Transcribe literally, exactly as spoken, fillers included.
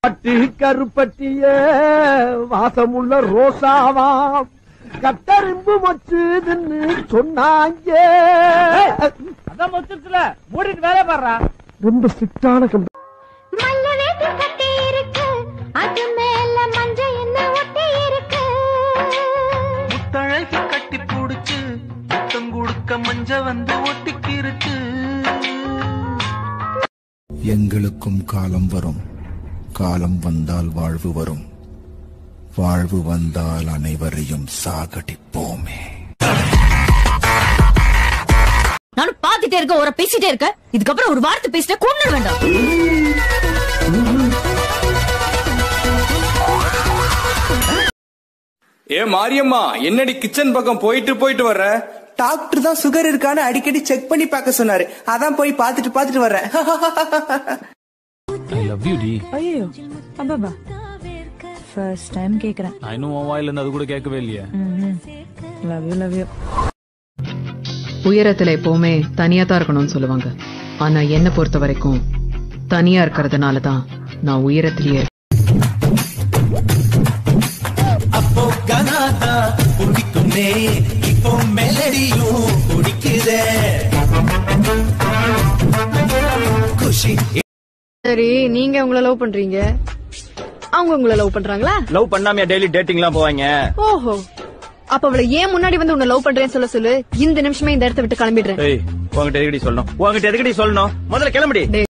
பட்டி கருப்பட்டிய வாசமுள்ள ரோசாவா கட்டறிம்பு மொச்சுதுன்னு சொன்னாங்க. அதான் மொச்சுல மூடிட்டு வேலை பாடுறா. ரொம்ப ஸ்ட்ரிக்டான கம்பெனி. முத்தழகி கட்டி புடிச்சு முத்தம் கொடுக்க மஞ்ச வந்து ஒட்டிக்கு இருக்கு. எங்களுக்கும் காலம் வரும், காலம் வந்தால் வாழ்வு வரும், வாழ்வு வந்தால் அனைவரையும் சாகடிப்போமே. நானும் பாத்துட்டே இருக்க, ஒரு பேசிட்டே இருக்க, இதுக்கப்புறம் ஒரு வார்த்தை பேசிட்ட கொண்டு வேண்டாம். ஏ மாரியம்மா, என்னடி கிச்சன் பக்கம் போயிட்டு போயிட்டு வர்ற? டாக்டர் தான் சுகர் இருக்கான்னு அடிக்கடி செக் பண்ணி பார்க்க சொன்னாரு, அதான் போய் பாத்துட்டு பாத்துட்டு வர்றேன். I love you டி. ஐயோ அப்பா ஃபர்ஸ்ட் டைம் கேக்குறேன். நான் இன்னும் உன் வாயில இருந்து அது கூட கேட்கவே இல்லையே. Love you love you. உயரத்துல எப்பவுமே தனியா தான் இருக்கணும்னு சொல்லுவாங்க. ஆனா என்ன பொறுத்த வரைக்கும் தனியா இருக்கிறதுனாலதான் நான் உயரத்திலேயே. அப்போ கனாதா குடிக்குமே, இப்போ மெலடியும் குடிக்குதே. குஷி. சரி, நீங்க உங்களை லவ் பண்றீங்க, அவங்க உங்களை லவ் பண்றாங்களா? லவ் பண்ணாமையா டெய்லி டேட்டிங்லாம் போவாங்க? ஓஹோ, அப்ப அவளை ஏன் முன்னாடி வந்து உன்னை லவ் பண்றேன்னு சொல்ல சொல்லு. இந்த நிமிஷமே இந்த இடத்த விட்டு கிளம்பிடுறேன். உங்ககிட்ட எதுக்கடி சொல்லணும், உங்ககிட்ட எதுக்கடி சொல்லணும், முதல்ல கிளம்புடி.